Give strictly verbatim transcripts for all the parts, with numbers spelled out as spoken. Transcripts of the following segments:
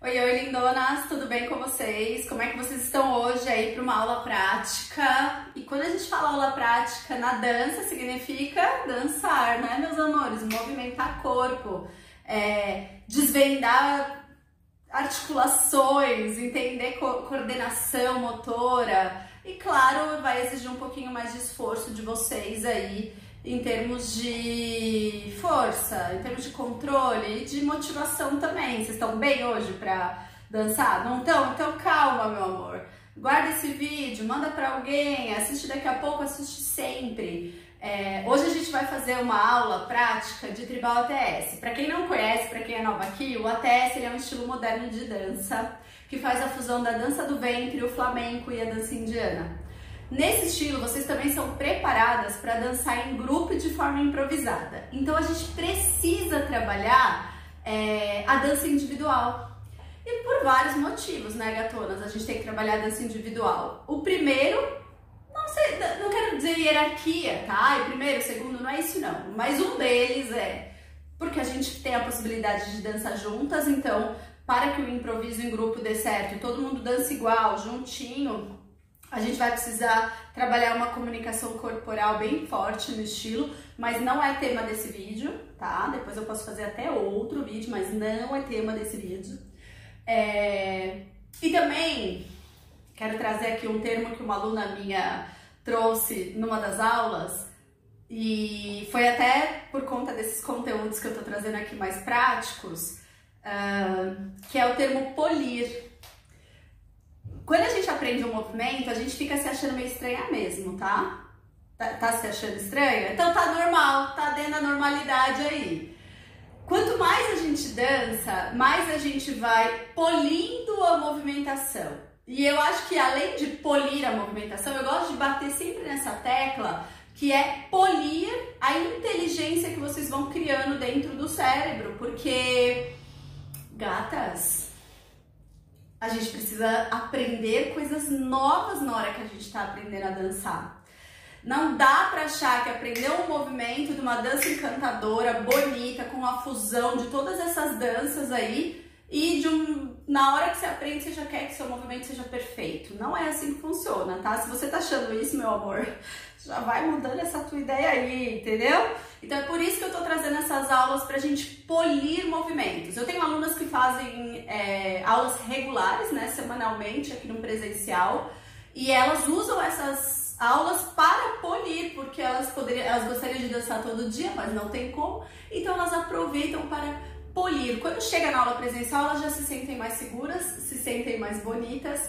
Oi, oi, lindonas, tudo bem com vocês? Como é que vocês estão hoje aí para uma aula prática? E quando a gente fala aula prática na dança, significa dançar, né, meus amores? Movimentar corpo, é, desvendar articulações, entender co coordenação motora. E claro, vai exigir um pouquinho mais de esforço de vocês aí, em termos de força, em termos de controle e de motivação também. Vocês estão bem hoje pra dançar? Não estão? Então calma, meu amor. Guarda esse vídeo, manda pra alguém, assiste daqui a pouco, assiste sempre. É, hoje a gente vai fazer uma aula prática de tribal A T S. Pra quem não conhece, pra quem é nova aqui, o A T S ele é um estilo moderno de dança que faz a fusão da dança do ventre, o flamenco e a dança indiana. Nesse estilo, vocês também são preparadas para dançar em grupo e de forma improvisada. Então, a gente precisa trabalhar é, a dança individual. E por vários motivos, né, gatonas? A gente tem que trabalhar a dança individual. O primeiro, não sei, não quero dizer hierarquia, tá? E primeiro, segundo, não é isso não. Mas um deles é porque a gente tem a possibilidade de dançar juntas. Então, para que o improviso em grupo dê certo e todo mundo dança igual, juntinho, a gente vai precisar trabalhar uma comunicação corporal bem forte no estilo, mas não é tema desse vídeo, tá? Depois eu posso fazer até outro vídeo, mas não é tema desse vídeo. É... E também quero trazer aqui um termo que uma aluna minha trouxe numa das aulas, e foi até por conta desses conteúdos que eu tô trazendo aqui mais práticos, uh, que é o termo polir. Quando a gente aprende um movimento, a gente fica se achando meio estranha mesmo, tá? Tá, tá se achando estranha? Então tá normal, tá dentro da normalidade aí. Quanto mais a gente dança, mais a gente vai polindo a movimentação. E eu acho que além de polir a movimentação, eu gosto de bater sempre nessa tecla, que é polir a inteligência que vocês vão criando dentro do cérebro. Porque, gatas, a gente precisa aprender coisas novas na hora que a gente está aprendendo a dançar. Não dá para achar que aprender um movimento de uma dança encantadora, bonita, com a fusão de todas essas danças aí, e de um, na hora que você aprende, você já quer que seu movimento seja perfeito. Não é assim que funciona, tá? Se você tá achando isso, meu amor, já vai mudando essa tua ideia aí, entendeu? Então é por isso que eu tô trazendo essas aulas pra gente polir movimentos. Eu tenho alunas que fazem é, aulas regulares, né, semanalmente aqui no presencial, e elas usam essas aulas para polir, porque elas, poderiam, elas gostariam de dançar todo dia, mas não tem como, então elas aproveitam para polir. Quando chega na aula presencial, elas já se sentem mais seguras, se sentem mais bonitas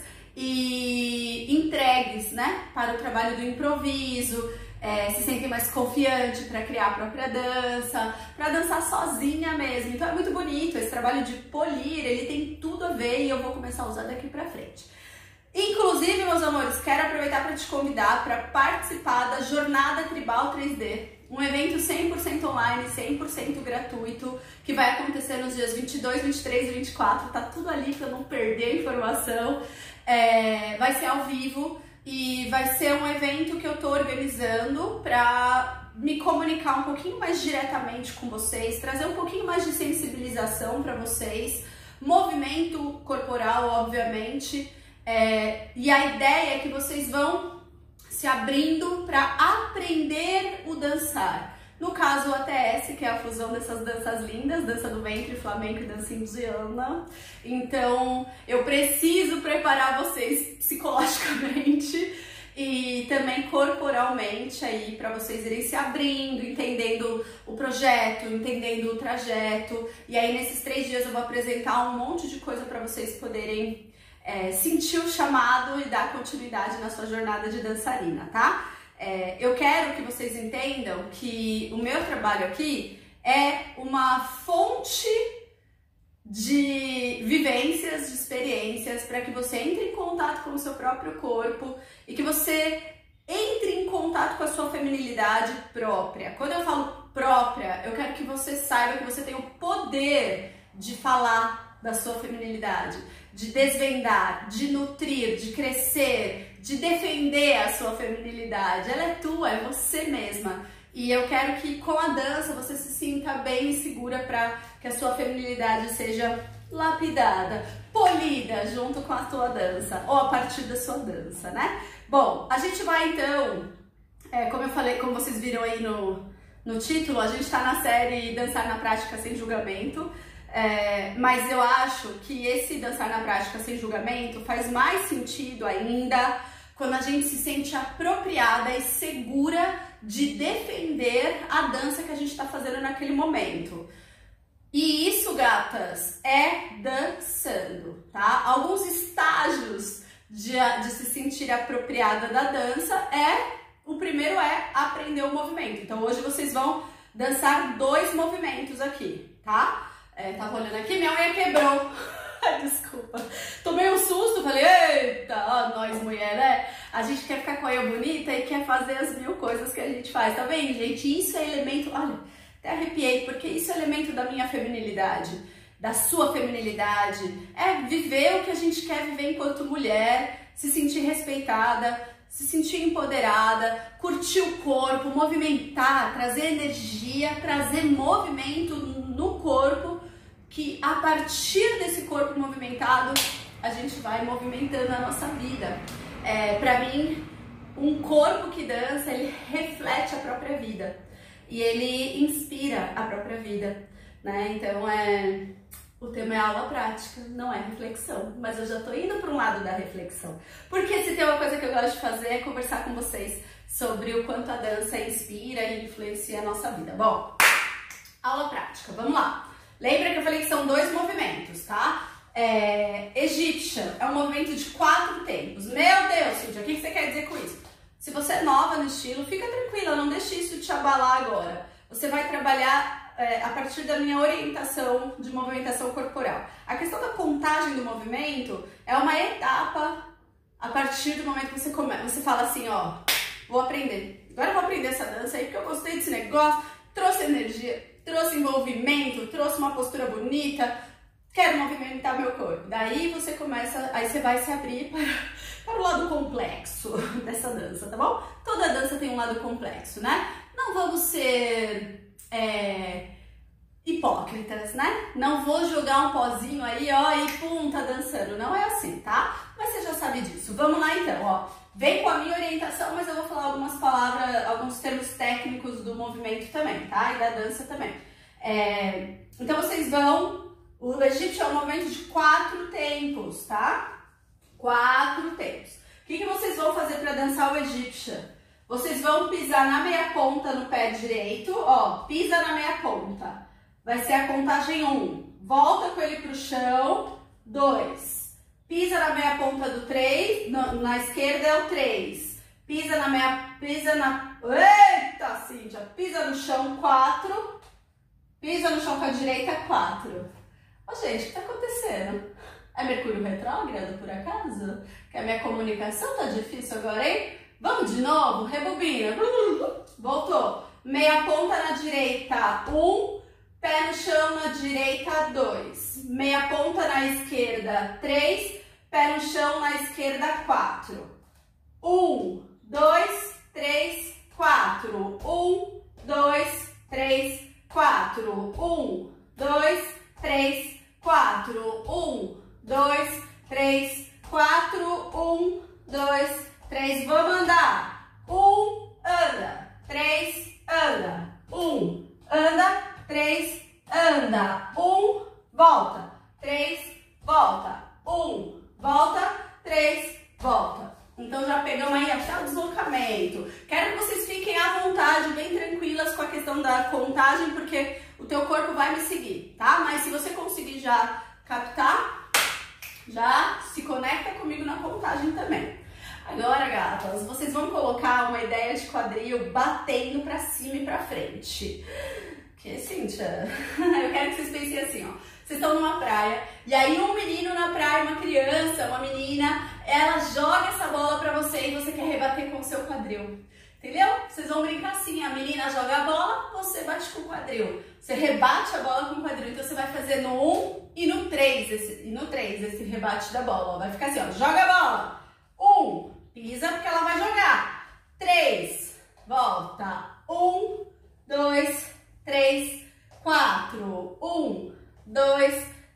e entregues, né, para o trabalho do improviso, é, se sentem mais confiantes para criar a própria dança, para dançar sozinha mesmo. Então é muito bonito esse trabalho de polir, ele tem tudo a ver e eu vou começar a usar daqui para frente. Inclusive, meus amores, quero aproveitar para te convidar para participar da Jornada Tribal três D, um evento cem por cento online, cem por cento gratuito, que vai acontecer nos dias vinte e dois, vinte e três e vinte e quatro, tá tudo ali para eu não perder a informação. É, vai ser ao vivo e vai ser um evento que eu tô organizando para me comunicar um pouquinho mais diretamente com vocês, trazer um pouquinho mais de sensibilização para vocês, movimento corporal, obviamente, é, e a ideia é que vocês vão se abrindo para aprender o dançar. No caso, o A T S, que é a fusão dessas danças lindas, dança do ventre, flamenco e dança indiana. Então, eu preciso preparar vocês psicologicamente e também corporalmente aí para vocês irem se abrindo, entendendo o projeto, entendendo o trajeto. E aí, nesses três dias eu vou apresentar um monte de coisa para vocês poderem É, sentir o chamado e dar continuidade na sua jornada de dançarina, tá? É, eu quero que vocês entendam que o meu trabalho aqui é uma fonte de vivências, de experiências, para que você entre em contato com o seu próprio corpo e que você entre em contato com a sua feminilidade própria. Quando eu falo própria, eu quero que você saiba que você tem o poder de falar da sua feminilidade, de desvendar, de nutrir, de crescer, de defender a sua feminilidade. Ela é tua, é você mesma. E eu quero que com a dança você se sinta bem e segura para que a sua feminilidade seja lapidada, polida junto com a tua dança, ou a partir da sua dança, né? Bom, a gente vai então, é, como eu falei, como vocês viram aí no, no título, a gente tá na série Dançar na Prática Sem Julgamento, é, mas eu acho que esse Dançar na Prática Sem Julgamento faz mais sentido ainda quando a gente se sente apropriada e segura de defender a dança que a gente está fazendo naquele momento. E isso, gatas, é dançando, tá? Alguns estágios de, de se sentir apropriada da dança é, o primeiro é aprender o movimento. Então hoje vocês vão dançar dois movimentos aqui, tá? É, tava olhando aqui, minha unha quebrou. Desculpa. Tomei um susto, falei, eita, ó, nós mulher, né? A gente quer ficar com a unha bonita e quer fazer as mil coisas que a gente faz, tá vendo, gente? Isso é elemento, olha, até arrepiei, porque isso é elemento da minha feminilidade, da sua feminilidade. É viver o que a gente quer viver enquanto mulher, se sentir respeitada, se sentir empoderada, curtir o corpo, movimentar, trazer energia, trazer movimento no corpo, que a partir desse corpo movimentado, a gente vai movimentando a nossa vida. É, pra mim, um corpo que dança, ele reflete a própria vida. E ele inspira a própria vida, né? Então, é, o tema é aula prática, não é reflexão. Mas eu já tô indo para um lado da reflexão. Porque se tem uma coisa que eu gosto de fazer é conversar com vocês sobre o quanto a dança inspira e influencia a nossa vida. Bom, aula prática, vamos lá. Lembra que eu falei que são dois movimentos, tá? É, Egyptian é um movimento de quatro tempos. Meu Deus, Cíntia, o que você quer dizer com isso? Se você é nova no estilo, fica tranquila, não deixe isso te abalar agora. Você vai trabalhar é, a partir da minha orientação de movimentação corporal. A questão da contagem do movimento é uma etapa a partir do momento que você começa. Você fala assim, ó, vou aprender. Agora eu vou aprender essa dança aí porque eu gostei desse negócio, trouxe energia, trouxe envolvimento, trouxe uma postura bonita, quero movimentar meu corpo. Daí você começa, aí você vai se abrir para, para o lado complexo dessa dança, tá bom? Toda dança tem um lado complexo, né? Não vamos ser é, hipócritas, né? Não vou jogar um pozinho aí, ó, e pum, tá dançando. Não é assim, tá? Mas você já sabe disso. Vamos lá então, ó. Vem com a minha orientação, mas eu vou falar algumas palavras, alguns termos técnicos do movimento também, tá? E da dança também. É, então vocês vão... O Egyptian é um movimento de quatro tempos, tá? Quatro tempos. O que, que vocês vão fazer para dançar o Egyptian? Vocês vão pisar na meia ponta no pé direito, ó, pisa na meia ponta. Vai ser a contagem um. Volta com ele pro chão, dois. Pisa na meia ponta do três, na, na esquerda é o três. Pisa na meia, pisa na... Eita, Cíntia! Pisa no chão, quatro. Pisa no chão com a direita, quatro. Ô, gente, o que tá acontecendo? É Mercúrio retrógrado, por acaso? Que a minha comunicação tá difícil agora, hein? Vamos de novo? Rebobina. Voltou. Meia ponta na direita, um. Pé no chão na direita, dois. Meia ponta na esquerda, três. Pé no chão na esquerda, quatro. Um, dois, três, quatro. Um, dois, três, quatro. Um, dois, três, quatro. Um, dois, três, quatro. Um, dois, três. Vamos andar. Um, anda. Três, anda. Um, anda. Três, anda. Um, volta. Três, volta. Um, volta. Três, volta. Então já pegamos aí até o deslocamento. Quero que vocês fiquem à vontade, bem tranquilas com a questão da contagem, porque o teu corpo vai me seguir, tá? Mas se você conseguir já captar, já se conecta comigo na contagem também. Agora, gatas, vocês vão colocar uma ideia de quadril batendo pra cima e pra frente. Que, Cíntia, eu quero que vocês pensem assim, ó. Vocês estão numa praia, e aí um menino na praia, uma criança, uma menina, ela joga essa bola pra você e você quer rebater com o seu quadril. Entendeu? Vocês vão brincar assim, a menina joga a bola, você bate com o quadril. Você rebate a bola com o quadril, então você vai fazer no um e no três, esse, e no três esse rebate da bola. Ó. Vai ficar assim, ó, joga a bola. um, pisa porque ela vai jogar. três, volta. um, dois, três, quatro. um, dois,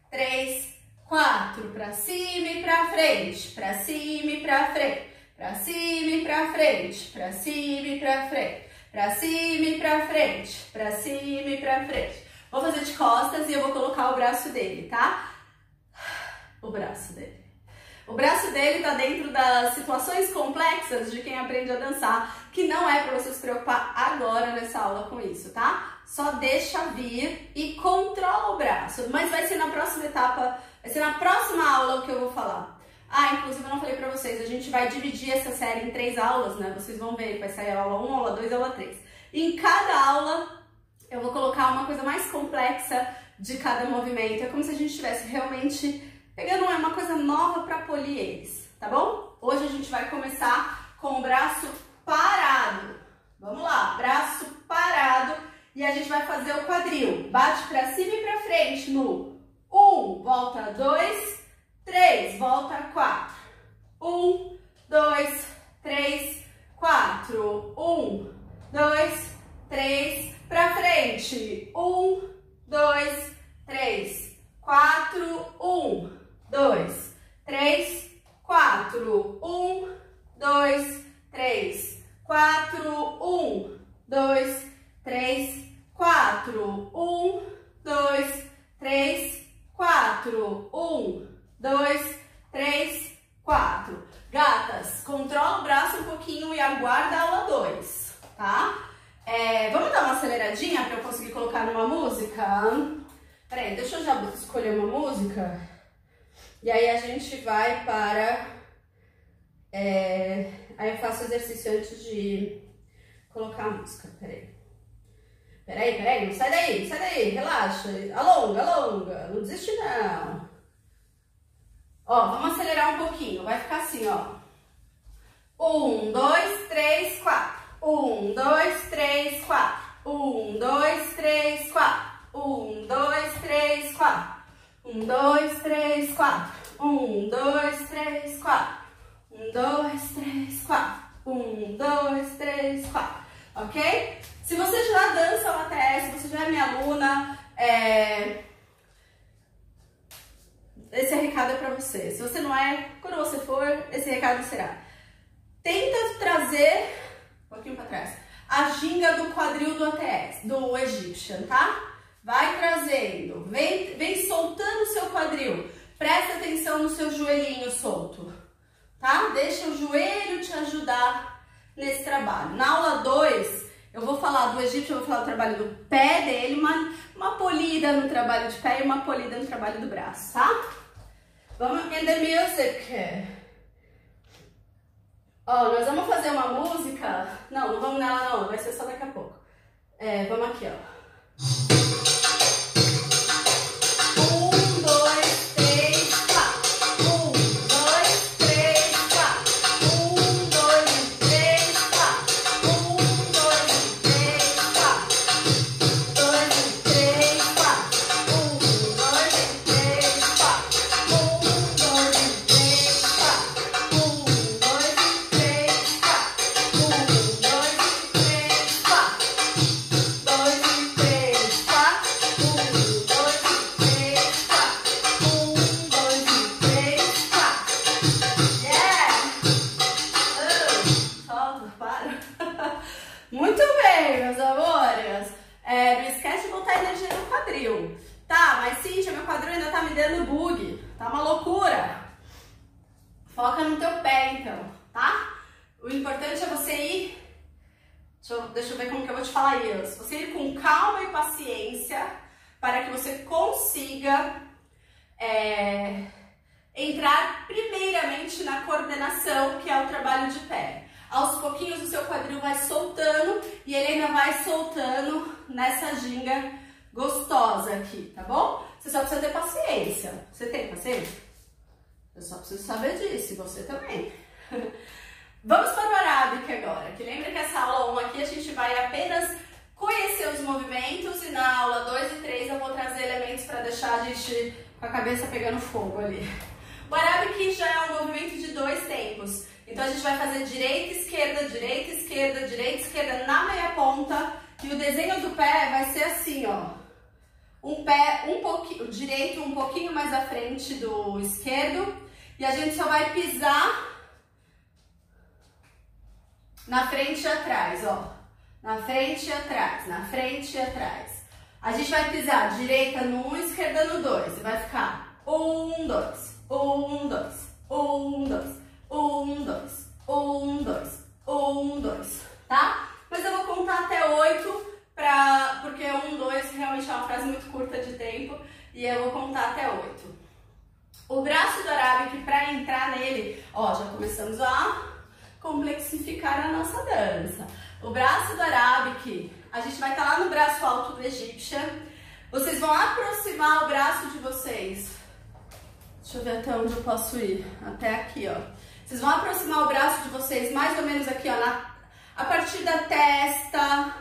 três, quatro. Pra cima e pra frente, pra cima e pra frente, pra cima e pra frente, pra cima e pra frente, pra cima e pra frente, pra cima e pra frente. Vou fazer de costas e eu vou colocar o braço dele, tá? O braço dele. O braço dele tá dentro das situações complexas de quem aprende a dançar, que não é pra você se preocupar agora nessa aula com isso, tá? Só deixa vir e controla o braço, mas vai ser na próxima etapa, vai ser na próxima aula que eu vou falar. Ah, inclusive eu não falei pra vocês, a gente vai dividir essa série em três aulas, né? Vocês vão ver, vai sair aula um, aula dois, aula três. E em cada aula eu vou colocar uma coisa mais complexa de cada movimento, é como se a gente estivesse realmente pegando uma coisa nova para polir eles, tá bom? Hoje a gente vai começar com o braço parado. Vamos lá, braço parado e a gente vai fazer o quadril. Bate para cima e para frente no um, volta dois, três, volta quatro. um, dois, três, quatro. um, dois, três, para frente. um, dois, três, quatro, um. dois, três, quatro, um, dois, três, quatro, um, dois, três, quatro, um, dois, três, quatro, um, dois, três, quatro. Gatas, controla o braço um pouquinho e aguarda a aula dois, tá? É, vamos dar uma aceleradinha para eu conseguir colocar numa música? Peraí, deixa eu já escolher uma música. E aí a gente vai para... É, aí eu faço o exercício antes de colocar a música. Peraí. Peraí, peraí, não sai daí, sai daí, relaxa. Alonga, alonga, não desiste não. Ó, vamos acelerar um pouquinho, vai ficar assim, ó. Um, dois, três, quatro. Um, dois, três, quatro. Um, dois, três, quatro. Um, dois, três, quatro. Um, dois, três, quatro. Um, dois, três, quatro. Um, dois, três, quatro. Um, dois, três, quatro. Ok? Se você já dança o A T S, se você já é minha aluna, é... esse recado é pra você. Se você não é, quando você for, esse recado será: tenta trazer, um pouquinho pra trás, a ginga do quadril do A T S, do Egyptian, tá? Vai trazendo, vem, vem soltando o seu quadril. Presta atenção no seu joelhinho solto, tá? Deixa o joelho te ajudar nesse trabalho. Na aula dois, eu vou falar do Egito, eu vou falar do trabalho do pé dele, uma, uma polida no trabalho de pé e uma polida no trabalho do braço, tá? Vamos in the music. Ó, nós vamos fazer uma música. Não, não vamos nela não, vai ser só daqui a pouco. É, vamos aqui, ó. Muito bem, meus amores. É, não esquece de botar energia no quadril. Tá, mas Cíntia, meu quadril ainda tá me dando bug. Tá uma loucura. Foca no teu pé, então, tá? O importante é você ir... Deixa eu, deixa eu ver como que eu vou te falar isso. Você ir com calma e paciência para que você consiga é, entrar primeiramente na coordenação, que é o trabalho de pé. Aos pouquinhos o seu quadril vai soltando e ele ainda vai soltando nessa ginga gostosa aqui, tá bom? Você só precisa ter paciência. Você tem paciência? Eu só preciso saber disso, e você também. Vamos para o arábica agora, que lembra que essa aula um aqui a gente vai apenas conhecer os movimentos e na aula dois e três eu vou trazer elementos para deixar a gente com a cabeça pegando fogo ali. O arábica já é um movimento de dois tempos. Então a gente vai fazer direita, esquerda, direita, esquerda, direita, esquerda na meia ponta. E o desenho do pé vai ser assim, ó. um pé um pouquinho, o direito um pouquinho mais à frente do esquerdo, e a gente só vai pisar na frente e atrás, ó. Na frente e atrás, na frente e atrás. A gente vai pisar direita no um, esquerda no dois. E vai ficar um, dois, um, dois, um, dois, um, dois, um, dois, um, dois, tá? Mas eu vou contar até oito, pra, porque um, dois realmente é uma frase muito curta de tempo, e eu vou contar até oito. O braço do arábique, para entrar nele, ó, já começamos a complexificar a nossa dança. O braço do arábique, a gente vai estar lá no braço alto do Egyptian. Vocês vão aproximar o braço de vocês. Deixa eu ver até onde eu posso ir. Até aqui, ó. Vocês vão aproximar o braço de vocês mais ou menos aqui, ó, na, a partir da testa,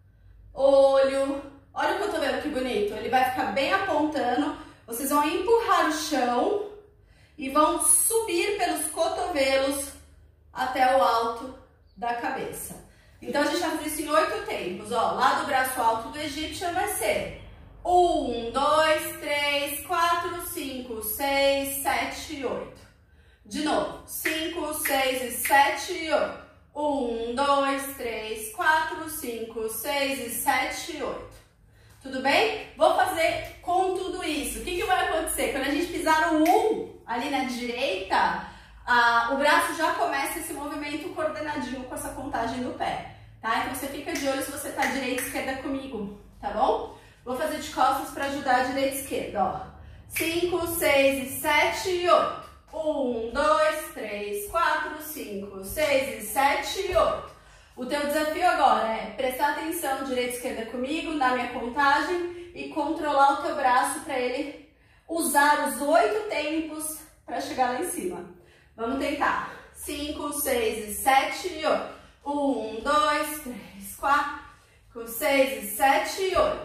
olho. Olha o que eu tô vendo, que bonito. Ele vai ficar bem apontando. Vocês vão empurrar o chão e vão subir pelos cotovelos até o alto da cabeça. Então a gente vai fazer isso em oito tempos, ó. Lá do braço alto do Egyptian vai ser um, dois, três, quatro, cinco, seis, sete, oito. De novo, cinco, seis e sete e oito. um, dois, três, quatro, cinco, seis e sete e oito. Tudo bem? Vou fazer com tudo isso. O que, que vai acontecer? Quando a gente pisar no um ali na direita, ah, o braço já começa esse movimento coordenadinho com essa contagem do pé, tá? Então você fica de olho se você tá direita e esquerda comigo, tá bom? Vou fazer de costas para ajudar a direita e esquerda, ó. cinco, seis e sete e oito. um, dois, três, quatro, cinco, seis e sete e oito. O teu desafio agora é prestar atenção direita e esquerda comigo, na minha contagem, e controlar o teu braço para ele usar os oito tempos para chegar lá em cima. Vamos tentar. cinco, seis e sete e oito. um, dois, três, quatro, seis e sete e oito.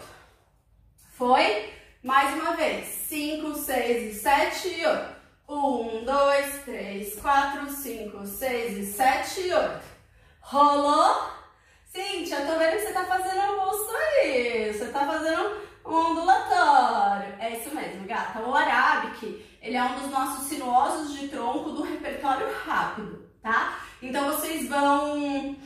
Foi? Mais uma vez. cinco, seis e sete e oito. um, dois, três, quatro, cinco, seis e sete e oito. Rolou? Cíntia, eu tô vendo que você tá fazendo um bolso aí. Você tá fazendo um ondulatório. É isso mesmo, gata. O arábique, ele é um dos nossos sinuosos de tronco do repertório rápido, tá? Então vocês vão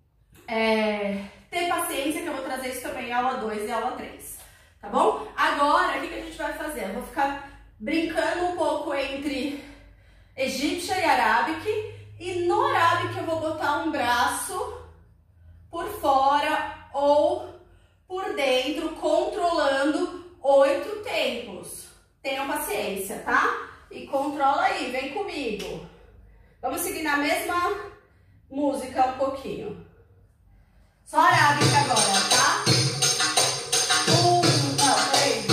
é, ter paciência que eu vou trazer isso também em aula dois e aula três, tá bom? Agora, o que, que a gente vai fazer? Eu vou ficar brincando um pouco entre egípcia e arábique, e no arábique eu vou botar um braço por fora ou por dentro, controlando oito tempos. Tenham paciência, tá? E controla aí, vem comigo. Vamos seguir na mesma música um pouquinho. Só arábica agora, tá? Um, não, peraí.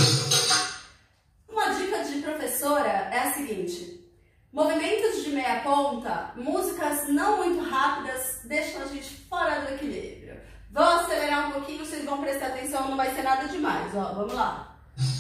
Uma dica de professora é a seguinte. Movimentos de meia ponta, músicas não muito rápidas, deixam a gente fora do equilíbrio. Vou acelerar um pouquinho, vocês vão prestar atenção, não vai ser nada demais, ó, vamos lá.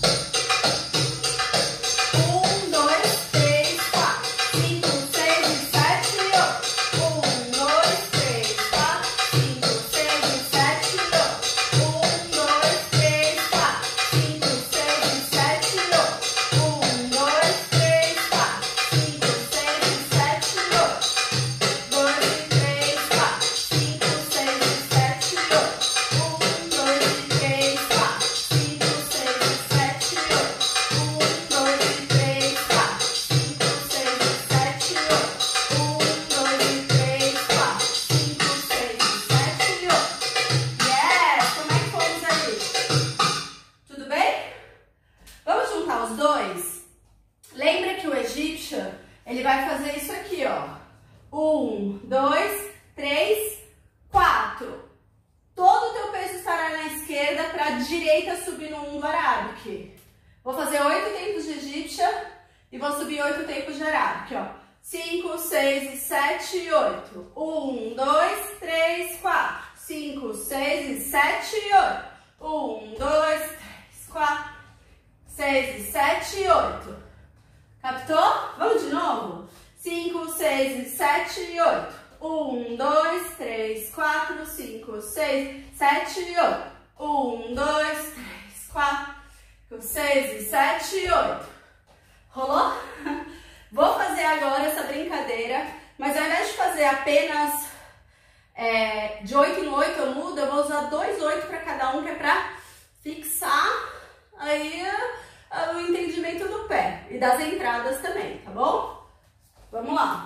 Um, dois, três, quatro, cinco, seis e sete e oito. Um, dois, três, quatro, cinco, seis e sete e oito. Um, dois, três, quatro, cinco, seis e sete e oito. Um, dois, três, quatro, cinco, seis e sete e oito. Dois, três, quatro, cinco, seis e sete e oito. Um, dois, três, quatro, cinco, seis e sete e oito. Um, dois, três, quatro, cinco, seis e sete e oito. Um, dois, três, quatro, cinco, seis e sete e oito. Yes! Como é que fomos aí? Tudo bem? Vamos juntar os dois? Lembra que o Egyptian, ele vai fazer isso aqui, ó. Um, dois, três, quatro. Todo o teu peso estará na esquerda para a direita subir no um do arábique. Vou fazer oito tempos de Egyptian e vou subir oito tempos de arábique, ó. Cinco, seis e sete e oito. Um, dois, três, quatro, cinco, seis e sete e oito. Um, dois, três, quatro, seis e sete e oito. Captou? Vamos de novo? Cinco, seis e sete e oito. Um, dois, três, quatro, cinco, seis, sete e oito. Um, dois, três, quatro. seis, sete e oito. Rolou? Vou fazer agora essa brincadeira, mas ao invés de fazer apenas é, de oito no oito, eu mudo, eu vou usar dois oito para cada um, que é para fixar aí uh, o entendimento do pé e das entradas também, tá bom? Vamos lá.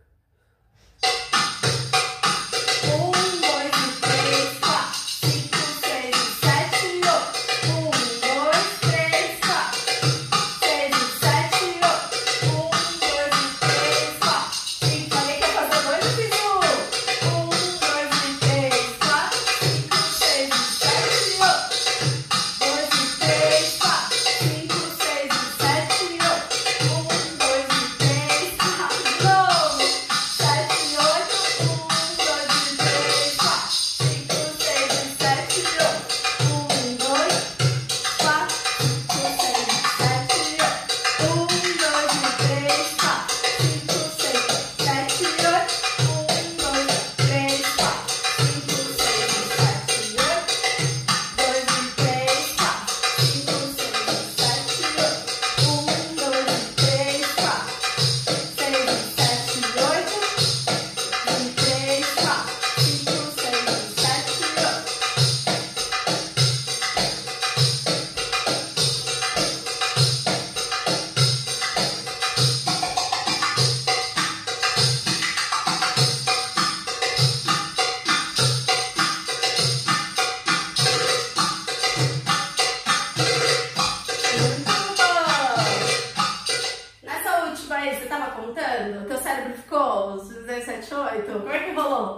Você tava contando? Teu cérebro ficou seis, sete, oito? Como é que rolou?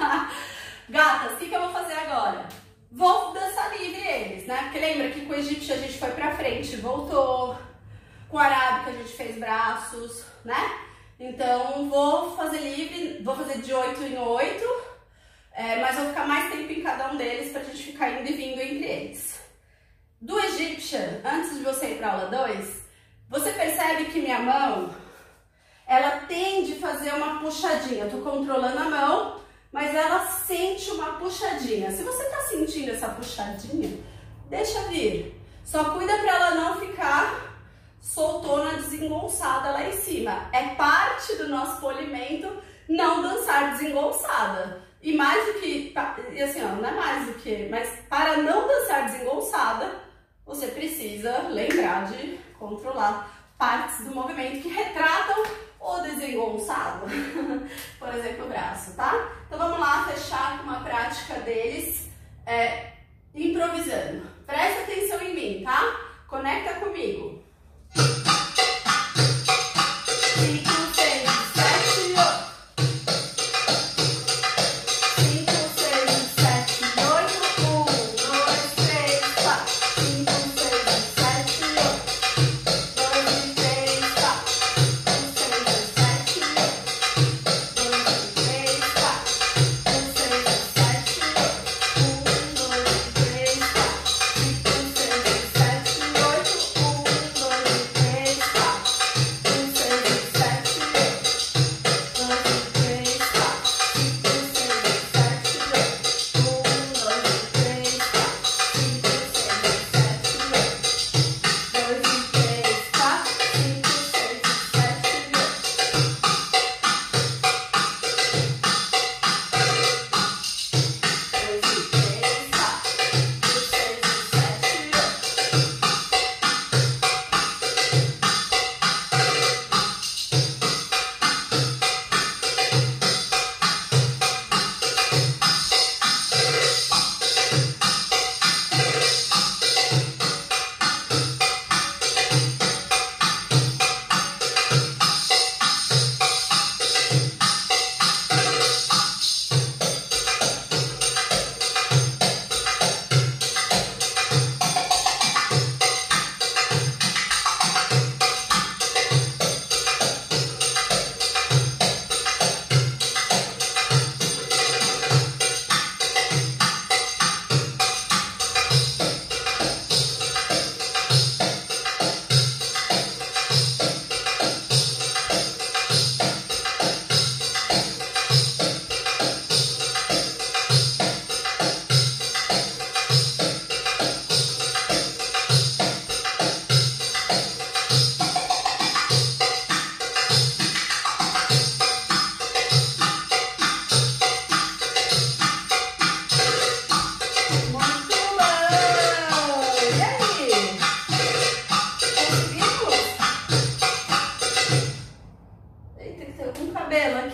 Gatas, o que, que eu vou fazer agora? Vou dançar livre eles, né? Porque lembra que com o egípcio a gente foi pra frente, voltou. Com o arábico a gente fez braços, né? Então vou fazer livre, vou fazer de oito em oito, é, mas vou ficar mais tempo em cada um deles pra gente ficar indo e vindo entre eles. Do Egyptian, antes de você ir pra aula dois, você percebe que minha mão, ela tende a fazer uma puxadinha. Eu tô controlando a mão, mas ela sente uma puxadinha. Se você tá sentindo essa puxadinha, deixa vir. Só cuida pra ela não ficar soltona, desengonçada lá em cima. É parte do nosso polimento não dançar desengonçada. E mais do que, e assim, ó, não é mais do que, mas para não dançar desengonçada, você precisa lembrar de controlar partes do movimento que retratam o desengonçado. Por exemplo, o braço, tá? Então vamos lá fechar com uma prática deles é, improvisando. Presta atenção em mim, tá? Conecta comigo.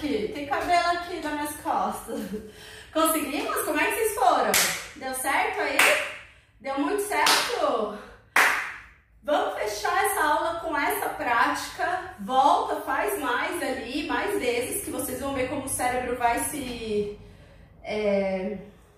aqui, tem cabelo aqui nas minhas costas. Conseguimos? Como é que vocês foram? Deu certo aí? Deu muito certo? Vamos fechar essa aula com essa prática. Volta, faz mais ali, mais vezes, que vocês vão ver como o cérebro vai se... É,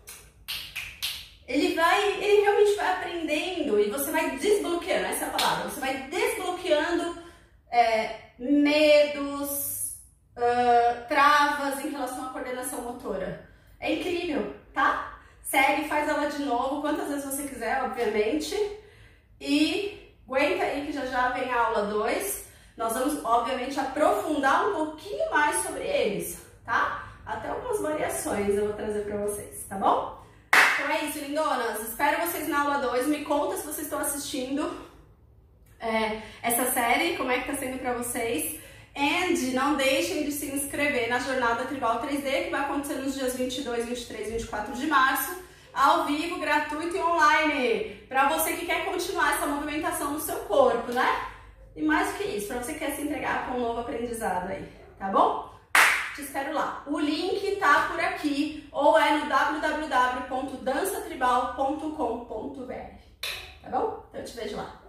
ele vai, ele realmente vai aprendendo e você vai desbloqueando, essa é a palavra, você vai desbloqueando é, medos, uh, travas em relação à coordenação motora. É incrível, tá? Segue, faz ela de novo, quantas vezes você quiser, obviamente. E aguenta aí que já já vem a aula dois. Nós vamos, obviamente, aprofundar um pouquinho mais sobre eles, tá? Até algumas variações eu vou trazer pra vocês, tá bom? Então é isso, lindonas. Espero vocês na aula dois. Me conta se vocês estão assistindo é, essa série, como é que tá sendo pra vocês. E não deixem de se inscrever na Jornada Tribal três D, que vai acontecer nos dias vinte e dois, vinte e três e vinte e quatro de março, ao vivo, gratuito e online, para você que quer continuar essa movimentação no seu corpo, né? E mais do que isso, para você que quer se entregar com um novo aprendizado aí, tá bom? Te espero lá. O link tá por aqui, ou é no w w w ponto dança tribal ponto com ponto b r, tá bom? Então eu te vejo lá.